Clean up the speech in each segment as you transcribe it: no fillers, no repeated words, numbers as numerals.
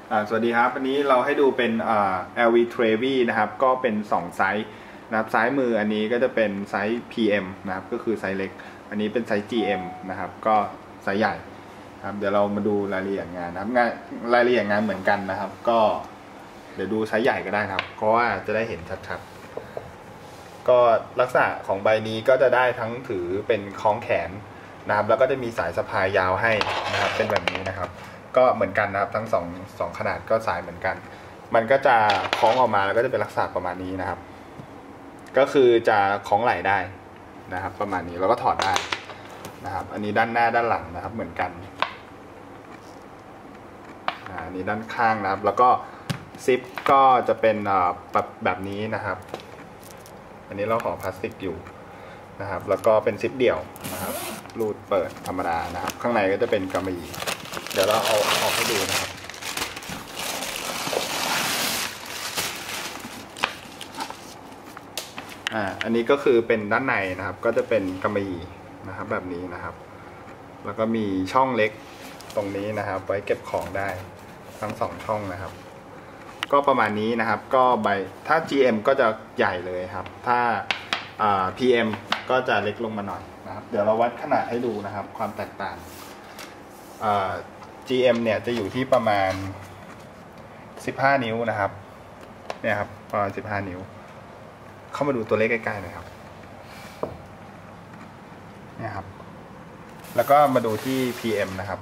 สวัสดีครับวันนี้เราให้ดูเป็นLV Trevi นะครับก็เป็น2ไซส์นะครับซ้ายมืออันนี้ก็จะเป็นไซส์ PM นะครับก็คือไซส์เล็กอันนี้เป็นไซส์ GM นะครับก็ไซส์ใหญ่ครับเดี๋ยวเรามาดูรายละเอียดงานนะครับรายละเอียดงานเหมือนกันนะครับก็เดี๋ยวดูไซส์ใหญ่ก็ได้ครับเพราะว่าจะได้เห็นชัดๆก็ลักษณะของใบนี้ก็จะได้ทั้งถือเป็นคล้องแขนนะครับแล้วก็จะมีสายสะพายยาวให้นะครับเป็นแบบนี้นะครับก็เหมือนกันนะครับทั้งสองขนาดก็สายเหมือนกันมันก็จะคล้องออกมาแล้วก็จะเป็นลักษณะประมาณนี้นะครับก็คือจะคล้องไหล่ได้นะครับประมาณนี้แล้วก็ถอดได้นะครับอันนี้ด้านหน้าด้านหลังนะครับเหมือนกันอันนี้ด้านข้างนะครับแล้วก็ซิปก็จะเป็นแบบนี้นะครับอันนี้เราห่อพลาสติกอยู่นะครับแล้วก็เป็นซิปเดี่ยวนะครับรูดเปิดธรรมดานะครับข้างในก็จะเป็นกำมะหยี่เดี๋ยวเราเอาออกให้ดูนะครับอันนี้ก็คือเป็นด้านในนะครับก็จะเป็นกำมะหยี่นะครับแบบนี้นะครับแล้วก็มีช่องเล็กตรงนี้นะครับไว้เก็บของได้ทั้ง2ช่องนะครับก็ประมาณนี้นะครับก็ใบถ้า GM ก็จะใหญ่เลยครับถ้าPM ก็จะเล็กลงมาหน่อยนะครับเดี๋ยวเราวัดขนาดให้ดูนะครับความแตกต่างGM เนี่ยจะอยู่ที่ประมาณ15นิ้วนะครับเนี่ยครับประมาณ15นิ้วเข้ามาดูตัวเลขใกล้ๆหน่อยครับเนี่ยครับแล้วก็มาดูที่ PM นะครับ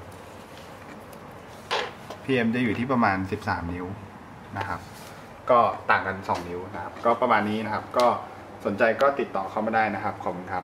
PM จะอยู่ที่ประมาณ13นิ้วนะครับก็ต่างกัน2นิ้วนะครับก็ประมาณนี้นะครับก็สนใจก็ติดต่อเข้ามาได้นะครับขอบคุณครับ